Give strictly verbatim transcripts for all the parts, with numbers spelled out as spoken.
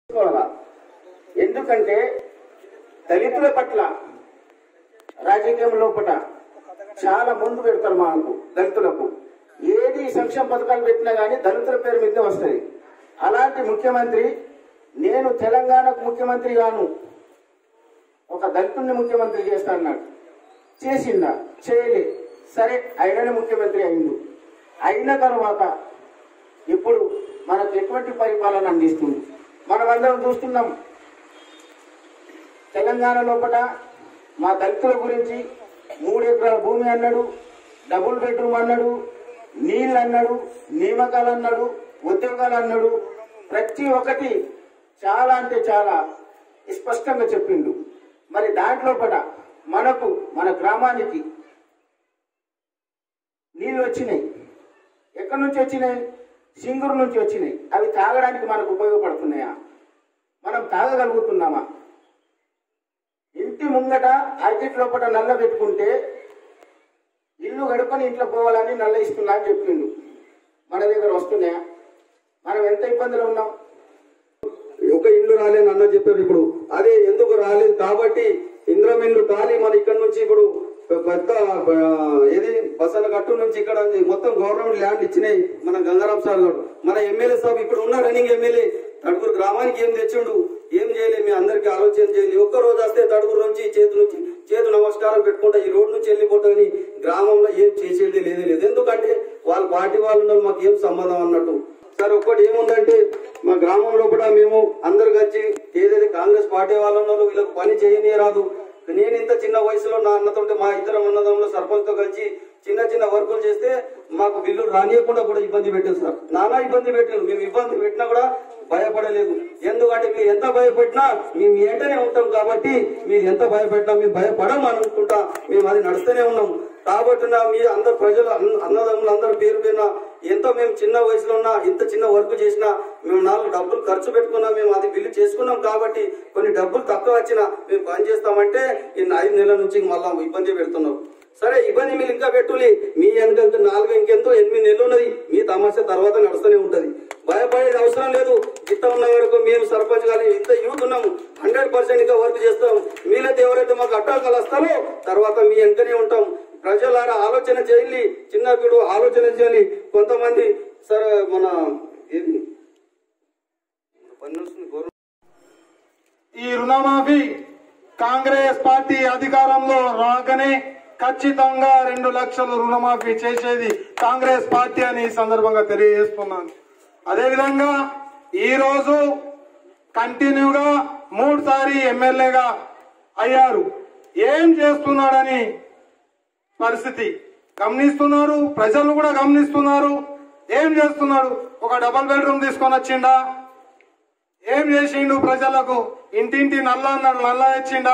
ఎందుకంటే దళితుల పట్ల రాజకీయం లోపల చాలా ముందు పెడతారు. మాకు దళితులకు ఏది సంక్షేమ పథకాలు పెట్టినా కానీ దళితుల పేరు మీదే వస్తుంది. అలాంటి ముఖ్యమంత్రి నేను తెలంగాణకు ముఖ్యమంత్రి గాను ఒక దళితుల్ని ముఖ్యమంత్రి చేస్తా అన్నాడు. చేసిందా? చేయలే. సరే ఆయననే ముఖ్యమంత్రి అయిండు. అయిన తర్వాత ఇప్పుడు మనకు ఎటువంటి పరిపాలన అందిస్తుంది మనం అందరం చూస్తున్నాం. తెలంగాణ లోపల మా దళితుల గురించి మూడు ఎకరాల భూమి అన్నాడు, డబుల్ బెడ్రూమ్ అన్నాడు, నీళ్ళు అన్నాడు, నియామకాలు అన్నాడు, ఉద్యోగాలు అన్నాడు. ప్రతి ఒక్కటి చాలా అంటే చాలా స్పష్టంగా చెప్పిండు. మరి దాంట్లో పట మనకు మన గ్రామానికి నీళ్ళు వచ్చినాయి. ఎక్కడి నుంచి వచ్చినాయి? సింగూరు నుంచి వచ్చినాయి. అవి తాగడానికి మనకు ఉపయోగపడుతున్నాయా? మనం తాగగలుగుతున్నామా? ఇంటి ముంగట అర్జిట్ లోపల నల్ల పెట్టుకుంటే ఇల్లు గడుకొని ఇంట్లో పోవాలని నల్ల ఇస్తున్నా అని చెప్పిండు. మన దగ్గర వస్తున్నాయా? మనం ఎంత ఇబ్బందులు ఉన్నాం. ఒక ఇల్లు రాలేని అన్న చెప్పారు. ఇప్పుడు అదే ఎందుకు రాలేదు కాబట్టి ఇంద్రం ఇల్లు తాలి మన ఇక్కడ నుంచి ఇప్పుడు పెద్ద ఏది బసన కట్టు నుంచి ఇక్కడ మొత్తం గవర్నమెంట్ ల్యాండ్ ఇచ్చినాయి. మన గంగారాం సార్ గారు మన ఎమ్మెల్యే సాబ్ ఇప్పుడు ఉన్న రన్నింగ్ ఎమ్మెల్యే తడుగురు గ్రామానికి ఏం తెచ్చిండు, ఏం చేయలే. మీ అందరికి ఆలోచన చేయాలి. ఒక్క రోజు వస్తే తడుగురు నుంచి చేతు నుంచి చేతు నమస్కారం పెట్టుకుంటా ఈ రోడ్ నుంచి వెళ్ళిపోతామని గ్రామంలో ఏం చేసేది లేదే లేదు. ఎందుకంటే వాళ్ళ పార్టీ వాళ్ళు మాకు ఏం సంబంధం అన్నట్టు. సార్ ఒక్కటి ఏముందంటే మా గ్రామంలో కూడా మేము అందరు కలిసి ఏదైతే కాంగ్రెస్ పార్టీ వాళ్ళు వీళ్ళకి పని చేయనే రాదు. నేను ఇంత చిన్న వయసులో నా అన్నతో మా ఇద్దరం అన్నదంలో సర్పంచ్ తో కలిసి చిన్న చిన్న వర్కులు చేస్తే మాకు బిల్లు రానియకుండా కూడా ఇబ్బంది పెట్టారు సార్. నానా ఇబ్బంది పెట్టారు. మేము ఇబ్బంది పెట్టినా కూడా భయపడలేదు. ఎందుకంటే మీరు ఎంత భయపెట్టినా మేము వెంటనే ఉంటాం కాబట్టి మీరు ఎంత భయపెట్టినా మేము భయపడం అనుకుంటా మేము అది నడుస్తూనే ఉన్నాం. కాబట్టి మీ అందరు ప్రజలు అన్నదమ్ములు అందరు పేరు పైన ఎంతో మేము చిన్న వయసులో ఉన్నా ఇంత చిన్న వర్క్ చేసినా మేము నాలుగు డబ్బులు ఖర్చు పెట్టుకున్నా మేము అది బిల్లు చేసుకున్నాం కాబట్టి కొన్ని డబ్బులు తక్కువ వచ్చినా మేము పని చేస్తామంటే ఇన్ని ఐదు నెలల నుంచి మళ్ళా ఇబ్బంది పెడుతున్నాం. సరే ఇబ్బంది మీరు ఇంకా పెట్టులి. మీ వెనక నాలుగు ఇంకెంతో ఎనిమిది నెలలు ఉన్నది. మీ తమాషా తర్వాత నడుస్తూనే ఉంటది. భయపడేది అవసరం లేదు. గిట్ట ఉన్న వరకు మేము సర్పంచ్ కానీ ఇంత యూత్ ఉన్నాము. హండ్రెడ్ పర్సెంట్ ఇంకా వర్క్ చేస్తాం. మీరైతే ఎవరైతే మాకు అడ్డాలు వస్తారో తర్వాత మీ వెనకనే ఉంటాం. ప్రజలారా ఆలోచన చేయాలి. చిన్నప్పుడు ఆలోచన చేయాలి. కొంతమంది సరే మన ఈ రుణమాఫీ కాంగ్రెస్ పార్టీ అధికారంలో రాగానే ఖచ్చితంగా రెండు లక్షలు రుణమాఫీ చేసేది కాంగ్రెస్ పార్టీ అని ఈ సందర్భంగా తెలియజేస్తున్నాను. అదేవిధంగా ఈ రోజు కంటిన్యూగా మూడు సారి ఎమ్మెల్యేగా అయ్యారు. ఏం చేస్తున్నాడని పరిస్థితి గమనిస్తున్నారు. ప్రజలు కూడా గమనిస్తున్నారు. ఏం చేస్తున్నాడు? ఒక డబల్ బెడ్రూమ్ తీసుకొని వచ్చిండా? ఏం చేసిండు? ప్రజలకు ఇంటింటి నల్ల అన్నాడు, నల్ల ఇచ్చిండా?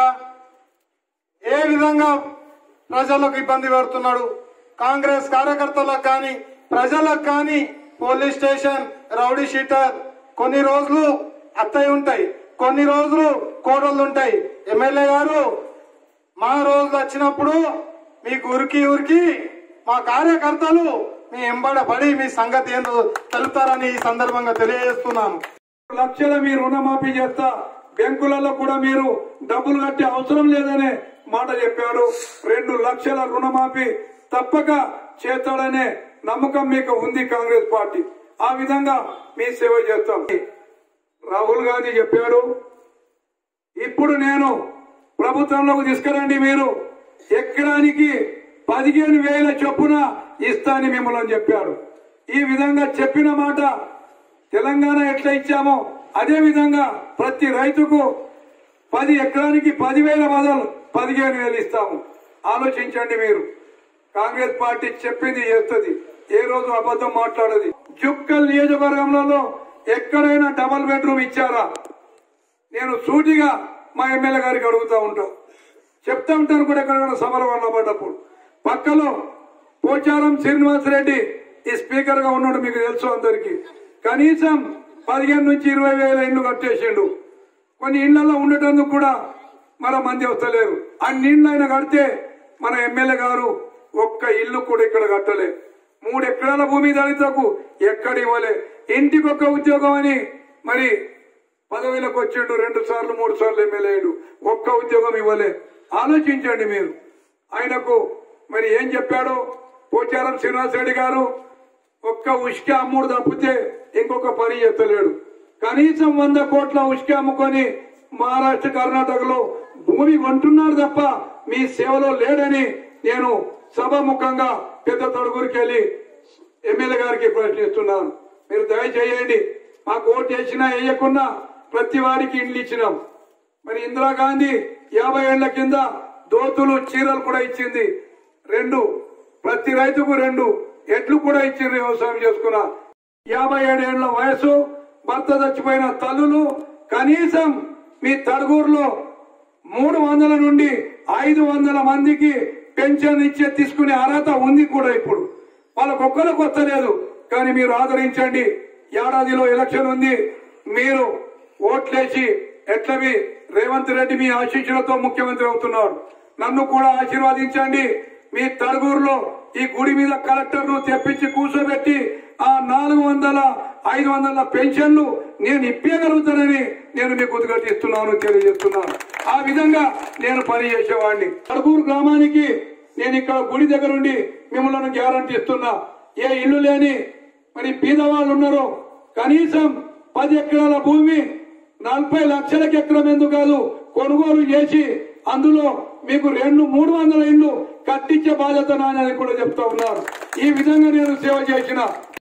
ఏ విధంగా ప్రజలకు ఇబ్బంది పెడుతున్నాడు? కాంగ్రెస్ కార్యకర్తలకు కానీ ప్రజలకు కానీ పోలీస్ స్టేషన్ రౌడీ షీటర్ కొన్ని రోజులు అత్తయ్య ఉంటాయి, కొన్ని రోజులు కోడళ్ళు ఉంటాయి. ఎమ్మెల్యే గారు మా రోజులు వచ్చినప్పుడు మీకు ఉరికి ఉరికి మా కార్యకర్తలు మీ ఎంబడ పడి మీ సంగతి ఏందో తెలుపుతారని ఈ సందర్భంగా తెలియజేస్తున్నాను. లక్షల మీ రుణమాఫీ చేస్తా, బ్యాంకులలో కూడా మీరు డబ్బులు కట్టే అవసరం లేదనే మాట చెప్పాడు. రెండు లక్షల రుణమాఫీ తప్పక చేస్తాడనే నమ్మకం మీకు ఉంది కాంగ్రెస్ పార్టీ. ఆ విధంగా మీ సేవ చేస్తాం. రాహుల్ గాంధీ చెప్పాడు, ఇప్పుడు నేను ప్రభుత్వంలోకి తీసుకురండి, మీరు ఎకరానికి పదిహేను వేల చొప్పున ఇస్తానని మిమ్మల్ని చెప్పాడు. ఈ విధంగా చెప్పిన మాట తెలంగాణ ఎట్లా ఇచ్చామో అదే విధంగా ప్రతి రైతుకు పది ఎకరానికి పదివేల బదులు పదిహేను వేలు ఇస్తాము. ఆలోచించండి మీరు. కాంగ్రెస్ పార్టీ చెప్పింది చేస్తుంది, ఏ రోజు అబద్ధం మాట్లాడది. జుక్కల్ నియోజకవర్గంలో ఎక్కడైనా డబల్ బెడ్రూమ్ ఇచ్చారా? నేను సూటిగా మా ఎమ్మెల్యే గారికి అడుగుతా ఉంటాం, చెప్తా ఉంటాను కూడా ఎక్కడైనా సభలు వల్లబడ్డప్పుడు. పక్కలో పోచారం శ్రీనివాసరెడ్డి ఈ స్పీకర్ గా ఉన్నాడు, మీకు తెలుసు అందరికి. కనీసం పదిహేను నుంచి ఇరవై వేల ఇండ్లు కట్టేసిండు. కొన్ని ఇళ్లలో ఉండేటందుకు కూడా మన మంది వస్తలేరు. అన్ని ఇండ్లు ఆయన కడితే మన ఎమ్మెల్యే గారు ఒక్క ఇల్లు కూడా ఇక్కడ కట్టలే. మూడు ఎకరాల భూమి దళితులకు ఎక్కడ ఇవ్వలే. ఇంటికి ఒక్క ఉద్యోగం అని మరి పదవిలోకి వచ్చిండు, రెండు సార్లు మూడు సార్లు ఎమ్మెల్యే అయ్యాడు, ఒక్క ఉద్యోగం ఇవ్వలే. ఆలోచించండి మీరు. ఆయనకు మరి ఏం చెప్పాడో పోచారం శ్రీనివాసరెడ్డి గారు, ఒక్క ఉష్క అమ్ముడు తప్పితే ఇంకొక పని చేస్తలేడు. కనీసం వంద కోట్ల ఉష్క అమ్ముకొని మహారాష్ట్ర కర్ణాటకలో భూమి కొంటున్నాడు తప్ప మీ సేవలో లేడని నేను సభాముఖంగా పెద్ద తడుగురికి వెళ్ళి ఎమ్మెల్యే గారికి ప్రశ్నిస్తున్నాను. మీరు దయచేయండి. మాకు ఓటు వేసినా వేయకున్నా ప్రతి వారికి ఇండ్లు ఇచ్చినాం. మరి ఇందిరాగాంధీ యాభై ఏళ్ల కింద దోతులు చీరలు కూడా ఇచ్చింది. రెండు ప్రతి రైతుకు రెండు ఎడ్లు కూడా ఇచ్చింది వ్యవసాయం చేసుకున్నా. యాభై ఏడేళ్ల వయసు భర్త చచ్చిపోయిన తల్లులు కనీసం మీ తడుగూరులో మూడు వందల నుండి ఐదు వందల మందికి పెన్షన్ ఇచ్చే తీసుకునే అర్హత ఉంది కూడా. ఇప్పుడు వాళ్ళకొక్కరికి వస్తలేదు, కానీ మీరు ఆదరించండి. ఏడాదిలో ఎలక్షన్ ఉంది, మీరు ఓట్లేసి ఎట్లవి రేవంత్ రెడ్డి మీ ఆశీస్సులతో ముఖ్యమంత్రి అవుతున్నాడు. నన్ను కూడా ఆశీర్వదించండి. మీ తడుగూరులో ఈ గుడి మీద కలెక్టర్ ను తెప్పించి కూర్చోబెట్టి ఆ నాలుగు వందల ఐదు వందల పెన్షన్లు నేను ఇప్పగలుగుతానని నేను మీకు ఉద్ఘాటిస్తున్నాను, తెలియజేస్తున్నాను. ఆ విధంగా నేను పని చేసేవాడిని. తడుగూరు గ్రామానికి నేను ఇక్కడ గుడి దగ్గర ఉండి మిమ్మల్ని గ్యారంటీ ఇస్తున్నా. ఏ ఇల్లు లేని మరి బీదవాళ్ళు ఉన్నారో కనీసం పది ఎకరాల భూమి నలభై లక్షలకి ఎకరం ఎందుకు కాదు కొనుగోలు చేసి అందులో మీకు రెండు మూడు వందల ఇళ్లు కట్టించే బాధ్యత నాని కూడా చెప్తా ఉన్నారు. ఈ విధంగా నేను సేవ చేసిన